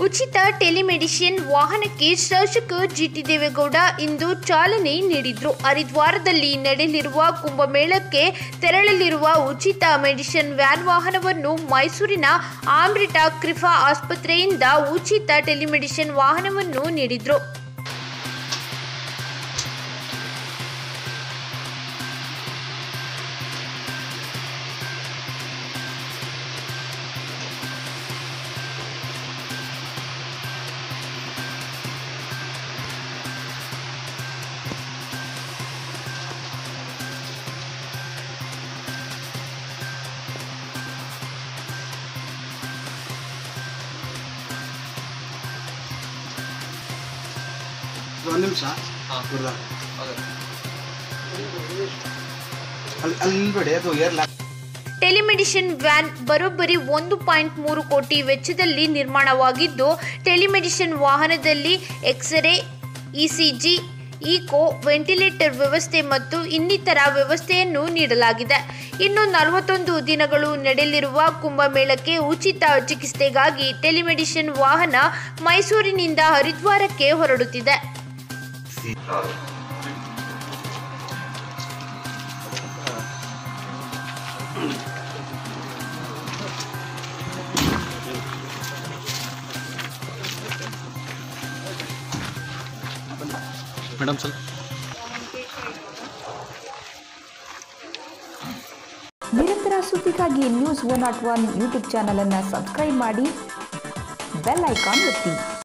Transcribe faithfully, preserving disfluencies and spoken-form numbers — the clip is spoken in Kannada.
ಉಚಿತ ಟೆಲಿಮೆಡಿಸಿನ್ ವಾಹನಕ್ಕೆ ಶಾಸಕ ಜಿಟಿ ದೇವೇಗೌಡ ಇಂದು ಚಾಲನೆ ನೀಡಿದರು. ಹರಿದ್ವಾರದಲ್ಲಿ ನಡೆಯಲಿರುವ ಕುಂಭಮೇಳಕ್ಕೆ ತೆರಳಲಿರುವ ಉಚಿತ ಮೆಡಿಸಿನ್ ವ್ಯಾನ್ ವಾಹನವನ್ನು ಮೈಸೂರಿನ ಅಮೃತಾ ಕ್ರಿಫಾ ಆಸ್ಪತ್ರೆಯಿಂದ ಉಚಿತ ಟೆಲಿಮೆಡಿಸಿನ್ ವಾಹನವನ್ನು ನೀಡಿದರು. ಒಂದು ನಿಮಿಷ ಅಲ್ಬೇಡಿ ಅದು ಏರ್ಲಾ ಟೆಲಿಮೆಡಿಸಿನ್ ವ್ಯಾನ್ ಬರೋಬ್ಬರಿ ಒಂದು ಪಾಯಿಂಟ್ ಮೂರು ಕೋಟಿ ವೆಚ್ಚದಲ್ಲಿ ನಿರ್ಮಾಣವಾಗಿದ್ದು, ಟೆಲಿಮೆಡಿಸಿನ್ ವಾಹನದಲ್ಲಿ ಎಕ್ಸ್ರೇ, ಇಸಿಜಿ, ಈಕೋ, ವೆಂಟಿಲೇಟರ್ ವ್ಯವಸ್ಥೆ ಮತ್ತು ಇನ್ನಿತರ ವ್ಯವಸ್ಥೆಯನ್ನು ನೀಡಲಾಗಿದೆ. ಇನ್ನು ನಲವತ್ತೊಂದು ದಿನಗಳು ನಡೆಯಲಿರುವ ಕುಂಭಮೇಳಕ್ಕೆ ಉಚಿತ ಚಿಕಿತ್ಸೆಗಾಗಿ ಟೆಲಿಮೆಡಿಸಿನ್ ವಾಹನ ಮೈಸೂರಿನಿಂದ ಹರಿದ್ವಾರಕ್ಕೆ ಹೊರಡುತ್ತಿದೆ. ಮೇಡಮ್ ಸರ್, ನಿರಂತರ ಸುದ್ದಿಗಾಗಿ news one not one YouTube channel ಅನ್ನು ಸಬ್ಸ್ಕ್ರೈಬ್ ಮಾಡಿ, ಬೆಲ್ ಐಕಾನ್ ಒತ್ತಿ.